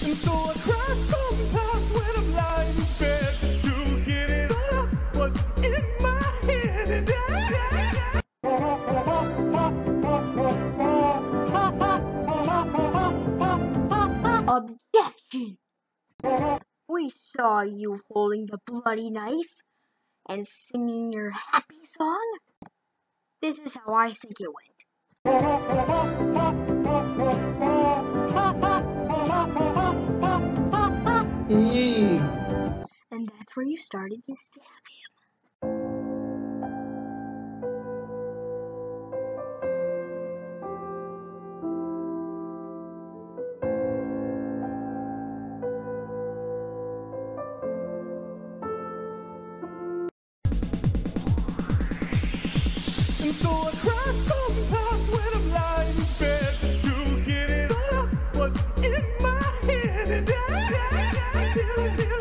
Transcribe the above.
And so I cry sometimes when I'm lying in bed just to get it all out what's in my head. And Objection! We saw you holding the bloody knife and singing your happy song. This is how I think it went. And that's where you started to stab him. And so I cry sometimes when I'm lying in bed just to get it all out what's in my head. And I